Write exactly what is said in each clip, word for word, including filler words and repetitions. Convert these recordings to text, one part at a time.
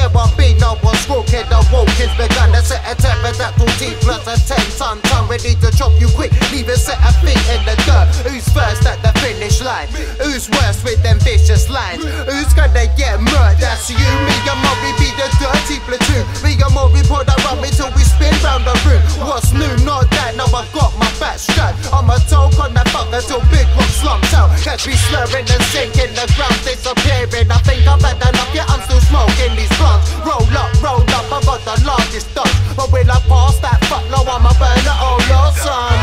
there won't be no one squawking. The walking's begun to set a temper that will T plus a ten ton ton. Ready to chop you quick, leave it set a feet in the dirt. Who's first at the finish line? Who's worse with them vicious lines? Who's gonna get murdered? That's you, me and Murray be the dirty platoon. Me and Murray pour that rum until we spin round the room. What's new? Not that, now I got my back strapped. I'm a talk on that fucker till Big Rock slumps out. Catch me slurring and sinking, the ground disappearing. I think I've had enough, yeah, I'm still smoking these blunts. Roll up, roll up, I got the largest dose. But will I pass that fuck? No, I'm a burner, oh Lord, son.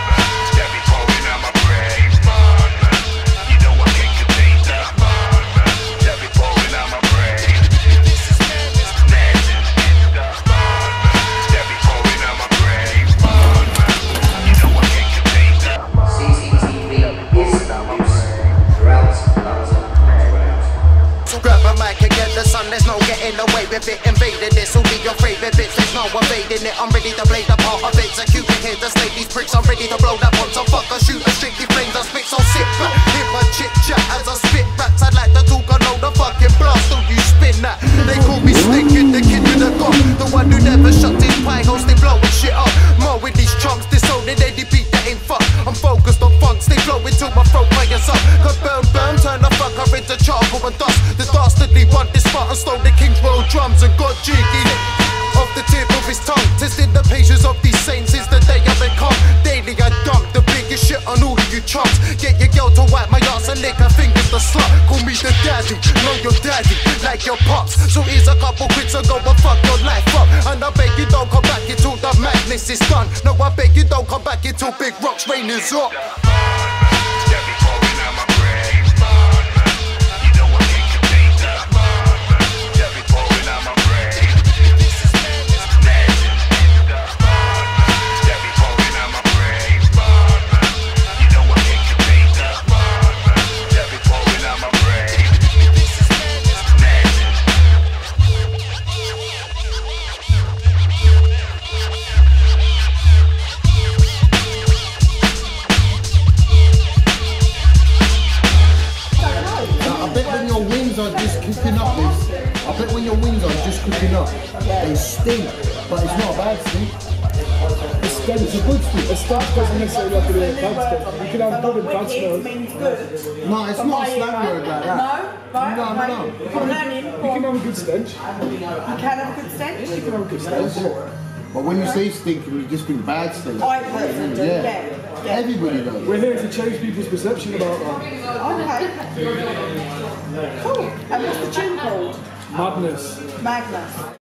There's no getting away with it. Invading this will be your favorite bits. There's no evading it. I'm ready to play the part of executing here to slay these pricks. I'm ready to blow that one. So fuck a shoot a strictly flames. I spit so sit back. Hit my chit chat as I spit raps. I'd like to talk a load of fucking blast. Don't you spin that? They call me Stinking, the kid with a gun. The one who never shut his pie holes. They blowing shit up. More with these chunks. Disowning any beat that ain't fuck. I'm focused on funks. They blow till my throat fires up. Cause burn, burn, turn the fucker into charcoal and dust. The dastardly one, this Spartan stole the King's World drums and got jiggy off the tip of his tongue. Testing the patience of these saints is the day I become. Daily I dump the biggest shit on all of you chumps. Get your girl to wipe my ass and lick her fingers the slut. Call me the daddy, know your daddy, like your pops. So here's a couple quicks ago and fuck your life up. And I beg you don't come back until the madness is done. No, I beg you don't come back until Big Rock's rain is up. Are just cooking up this. I bet when your wings are just cooking up, they stink, but it's not a bad stink. It's, it's a good stink. A stink doesn't necessarily have to be a bad stink. You can have good and bad smell. No, it's not a slang word like that. No, right? No, no, no. You can, have, you can have a good stench. You can have a good stench? You can have a good stench. But when you say stinking, you just think bad stink. I personally do, yeah. yeah. Everybody does. We're here to change people's perception about that. Okay. Cool. And what's the tune called? Madness. Madness.